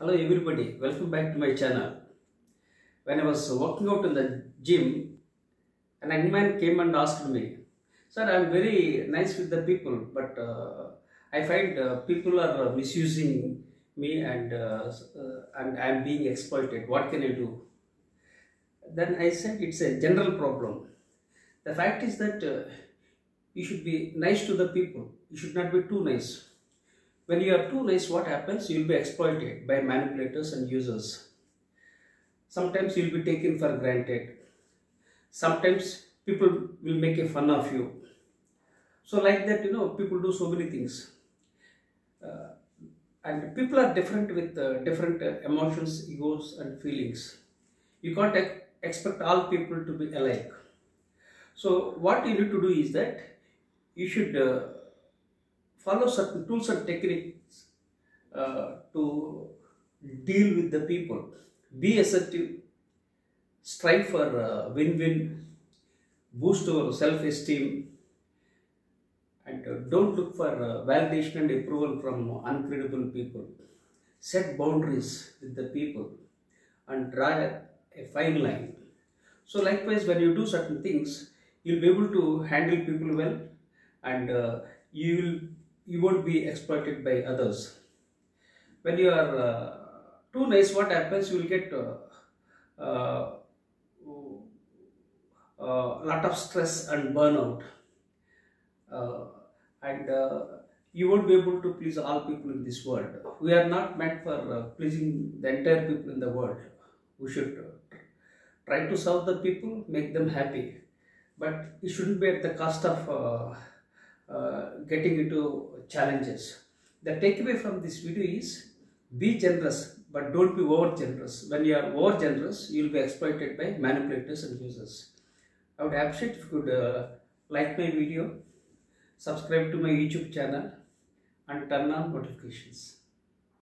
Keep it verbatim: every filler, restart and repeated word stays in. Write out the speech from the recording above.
Hello everybody, welcome back to my channel. When I was working out in the gym, an young man came and asked me, "Sir, I am very nice with the people, but uh, I find uh, people are uh, misusing me and uh, uh, and I am being exploited. What can I do?" Then I said, "It's a general problem. The fact is that uh, you should be nice to the people. You should not be too nice. When you are too nice, what happens? You will be exploited by manipulators and users. Sometimes you will be taken for granted. Sometimes people will make a fun of you. So like that, you know, people do so many things. Uh, and people are different with uh, different uh, emotions, egos and feelings. You can't ex- expect all people to be alike. So what you need to do is that you should uh, follow certain tools and techniques uh, to deal with the people. Be assertive, strive for uh, win-win, boost our self-esteem, and uh, don't look for uh, validation and approval from uncredible people. Set boundaries with the people and draw a, a fine line. So likewise, when you do certain things, you'll be able to handle people well, and uh, you will you won't be exploited by others. When you are uh, too nice, what happens? You will get uh, uh, a lot of stress and burnout, uh, and uh, you won't be able to please all people in this world. We are not meant for uh, pleasing the entire people in the world. We should uh, try to serve the people, make them happy, but it shouldn't be at the cost of uh, uh, getting into challenges. The takeaway from this video is be generous, but don't be over generous. When you are over generous, you will be exploited by manipulators and users. I would appreciate if you could uh, like my video, subscribe to my YouTube channel and turn on notifications.